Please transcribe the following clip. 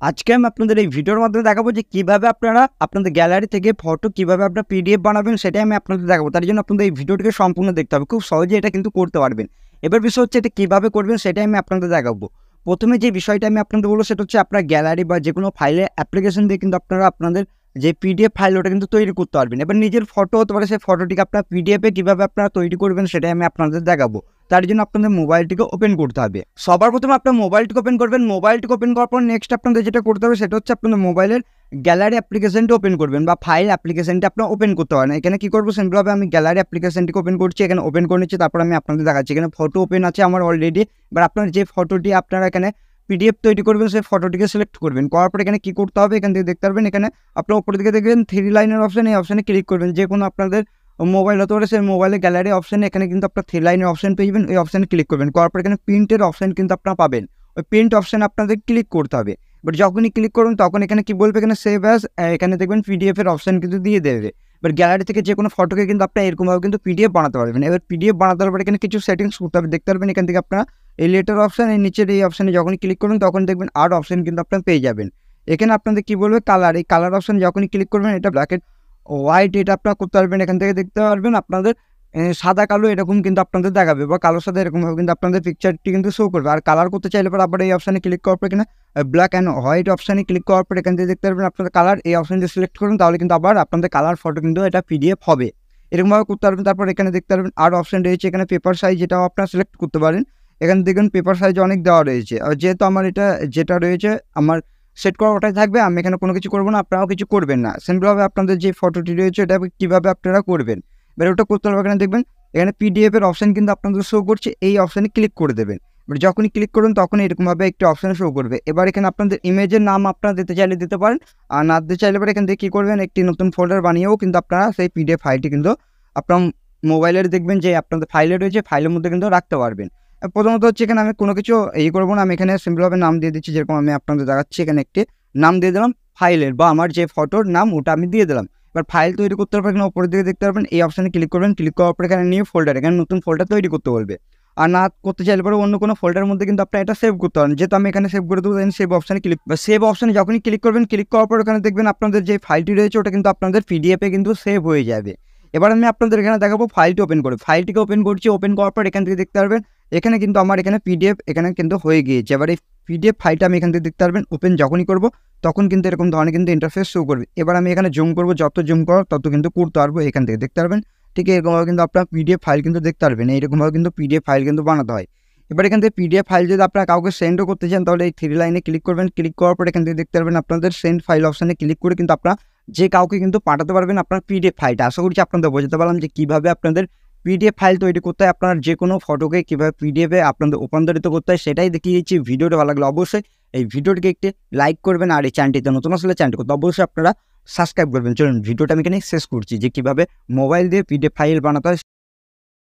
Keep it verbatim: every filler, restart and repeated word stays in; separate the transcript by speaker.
Speaker 1: আজকে আমি আপনাদের এই ভিডিওর মাধ্যমে দেখাবো যে কিভাবে আপনারা আপনাদের গ্যালারি থেকে ফটো কিভাবে আপনারা পিডিএফ বানাবেন সেটাই আমি আপনাদের দেখাবো। তার জন্য আপনাদের এই ভিডিওটিকে সম্পূর্ণ দেখতে হবে। খুব সহজে এটা কিন্তু করতে পারবেন। এবার বিষয় হচ্ছে এটা কিভাবে করবেন সেটাই আমি আপনাদের দেখাবো। প্রথমে যে বিষয়টা আমি আপনাদের বলবো সেটা হচ্ছে আপনার গ্যালারি বা যেকোনো ফাইলে অ্যাপ্লিকেশন দিয়ে কিন্তু আপনারা আপনাদের যে পিডিএফ ফাইল ওটা কিন্তু তৈরি করতে পারবেন। এবার নিজের ফটো হতে পারে, সেই ফটোটিকে আপনার পিডিএফে কিভাবে আপনারা তৈরি করবেন সেটাই আমি আপনাদের দেখাবো। তার জন্য আপনাদের মোবাইলটিকে ওপেন করতে হবে। সবার প্রথমে আপনার মোবাইলটিকে ওপেন করবেন। মোবাইলটিকে ওপেন করার পর নেক্সট আপনাদের যেটা করতে হবে সেটা হচ্ছে আপনাদের মোবাইলের গ্যালারি অ্যাপ্লিকেশনটি ওপেন করবেন বা ফাইল অ্যাপ্লিকেশনটি আপনার ওপেন করতে পারেন। এখানে কি করবো সিম্পলভাবে আমি গ্যালারি অ্যাপ্লিকেশনটিকে ওপেন করছি, এখানে ওপেন করে নিচ্ছি, তারপর আমি আপনাদের দেখাচ্ছি। এখানে ফটো ওপেন আছে আমার অলরেডি। এবার আপনার যে ফটোটি আপনারা এখানে পিডিএফ তৈরি করবেন সেই ফটোটিকে সিলেক্ট করবেন। করার পর এখানে কি করতে হবে এখান থেকে দেখতে পারবেন, এখানে আপনার উপরের দিকে দেখবেন থ্রি লাইনের অপশন, এই অপশানে ক্লিক করবেন। যে কোনো আপনাদের মোবাইল হতে পারে সেই মোবাইলের গ্যালারি অপশানে এখানে কিন্তু আপনার থ্রি লাইনের অপশন পেয়ে যাবেন। ওই অপশানে ক্লিক করবেন। করার পর এখানে প্রিন্টের অপশান কিন্তু আপনারা পাবেন। ওই প্রিন্ট অপশানে আপনাদের ক্লিক করতে হবে। বাট যখনই ক্লিক করুন তখন এখানে কি বলবে, এখানে সেভ অ্যাজ, এখানে দেখবেন পিডিএফ এর অপশান কিন্তু দিয়ে দেবে। এবার গ্যালারি থেকে যে কোনো ফটোকে কিন্তু আপনারা এরকমভাবে কিন্তু পিডিএফ বানাতে পারবেন। এবার পিডিএফ বানাতে পারবেন এখানে কিছু সেটিংস করতে হবে। দেখতে পারবেন এখান থেকে আপনারা এই লেটার অপশান, এই নিচের এই অপশানে যখনই ক্লিক করবেন তখন দেখবেন আর অপশান কিন্তু আপনারা পেয়ে যাবেন। এখানে আপনাদের কি বলবে কালার, এই কালার অপশান যখনই ক্লিক করবেন এটা ব্ল্যাক এন্ড হোয়াইট এটা আপনারা করতে পারবেন। এখান থেকে দেখতে পারবেন আপনাদের সাদা কালো এরকম কিন্তু আপনাদের দেখাবে বা কালো সাদা এরকমভাবে কিন্তু আপনাদের পিকচারটি কিন্তু শো করবে। আর কালার করতে চাইলে পর আবার এই অপশানে ক্লিক করার পর এখানে ব্ল্যাক অ্যান্ড হোয়াইট অপশানে ক্লিক করার পর এখান থেকে দেখতে পারবেন আপনাদের কালার, এই অপশানটি সিলেক্ট করুন, তাহলে কিন্তু আবার আপনাদের কালার ফটো কিন্তু এটা পিডিএফ হবে। এরকমভাবে করতে পারবেন। তারপর এখানে দেখতে পারবেন আর অপশান রয়েছে, এখানে পেপার সাইজ এটাও আপনারা সিলেক্ট করতে পারেন। এখানে দেখবেন পেপার সাইজ অনেক দেওয়া রয়েছে। আর যেহেতু আমার এটা যেটা রয়েছে আমার সেট করা ওটাই থাকবে, আমি এখানে কোনো কিছু করবো না, আপনারাও কিছু করবেন না। সিম্পলভাবে আপনাদের যে ফটোটি রয়েছে এটা কীভাবে আপনারা করবেন এবার ওটা করতে হবে। এখানে দেখবেন এখানে পিডিএফ এর অপশান কিন্তু আপনাদের শো করছে, এই অপশানে ক্লিক করে দেবেন। এবার যখনই ক্লিক করুন তখন এরকমভাবে একটি অপশান শো করবে। এবার এখানে আপনাদের ইমেজের নাম আপনারা দিতে চাইলে দিতে পারেন, আর না দিতে চাইলে এবার এখান থেকে কী করবেন একটি নতুন ফোল্ডার বানিয়েও কিন্তু আপনারা সেই পিডিএফ ফাইলটি কিন্তু আপনার মোবাইলের দেখবেন যে আপনাদের ফাইলে রয়েছে ফাইলের মধ্যে কিন্তু রাখতে পারবেন। প্রথমত হচ্ছে এখানে আমি কোনো কিছু এই করবো না, আমি এখানে সিম্পলভাবে নাম দিয়ে দিচ্ছি, যেরকম আমি আপনাদের দেখাচ্ছি। এখানে একটি নাম দিয়ে দিলাম ফাইলের বা আমার যে ফটোর নাম ওটা আমি দিয়ে দিলাম। এবার ফাইল তৈরি করতে পারবেন, এখানে উপরের দিকে দেখতে পারবেন এই অপশানে ক্লিক করবেন। ক্লিক করার পর এখানে নিউ ফোল্ডার, এখানে নতুন ফোল্ডার তৈরি করতে বলবে। আর না করতে চাইলে পরে অন্য কোনো ফোল্ডারের মধ্যে কিন্তু আপনারা এটা সেভ করতে পারেন। যেহেতু আমি এখানে সেভ করে দেবো, দেন সেভ অপশানে ক্লিক বা সেভ অপশানে যখনই ক্লিক করবেন, ক্লিক করার পর এখানে দেখবেন আপনাদের যে ফাইলটি রয়েছে ওটা কিন্তু আপনাদের পিডিএফে কিন্তু সেভ হয়ে যাবে। এবার আমি আপনাদের এখানে দেখাবো ফাইলটি ওপেন করে। ফাইলটিকে ওপেন করছি, ওপেন করার পর এখান থেকে দেখতে পারবেন এখানে কিন্তু আমার এখানে পিডিএফ এখানে কিন্তু হয়ে গিয়েছে। এবার এই পিডিএফ ফাইলটা আমি এখান থেকে দেখতে পারবেন ওপেন যখনই করবো তখন কিন্তু এরকম ধরনের কিন্তু ইন্টারফেস শো করবে। এবার আমি এখানে জুম করবো, যত জুম করো তত কিন্তু করতে পারবো। এখান থেকে দেখতে পারবেন ঠিক এরকমভাবে কিন্তু আপনার পিডিএফ ফাইল কিন্তু দেখতে পারবেন। এইরকমভাবে কিন্তু পিডিএফ ফাইল কিন্তু বানাতে হয়। এবার এখান থেকে পিডিএফ ফাইল যদি আপনারা কাউকে সেন্ডও করতে চান তাহলে এই থ্রি লাইনে ক্লিক করবেন। ক্লিক করার পর এখান থেকে দেখতে পারবেন আপনাদের সেন্ড ফাইল অপশানে ক্লিক করে কিন্তু আপনারা যে কাউকে কিন্তু পাঠাতে পারবেন আপনার পিডিএফ ফাইলটা। আশা করছি আপনাদের বোঝাতে পারলাম যে কীভাবে আপনাদের পিডিএফ ফাইল তৈরি করতে হয়, আপনার যে কোনো ফটোকে কীভাবে পিডিএফে আপনাদের রূপান্তরিত করতে হয় সেটাই দেখিয়ে দিচ্ছি। ভিডিওটা ভালো লাগলে অবশ্যই এই ভিডিওটিকে একটি লাইক করবেন, আর এই চ্যানেলটিতে নতুন আসলে চ্যানেলটি করতে অবশ্যই আপনারা সাবস্ক্রাইব করবেন। চলুন ভিডিওটা আমি এখানে শেষ করছি যে কীভাবে মোবাইল দিয়ে পিডিএফ ফাইল বানাতে হয়।